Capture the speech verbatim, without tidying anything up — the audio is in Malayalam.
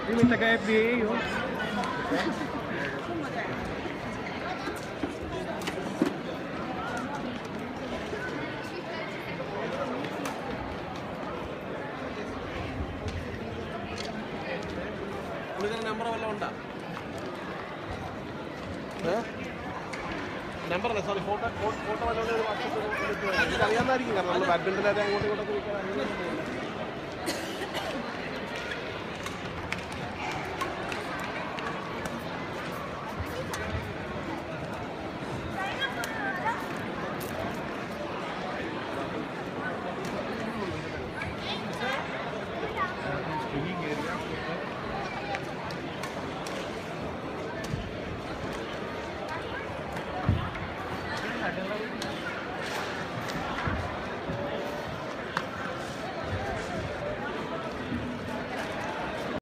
Ini minta kayak F D A yun. Number വല്ലതും ഉണ്ടോ? നമ്പർ അല്ല സോറി ഫോട്ടോ ഫോട്ടോ വല്ലതും വാട്സാപ്പിൽ അറിയാമായിരിക്കും കാരണം നമ്മൾ ബാഡ്മിൻ്റൺ അങ്ങോട്ടും ഇങ്ങോട്ടൊക്കെ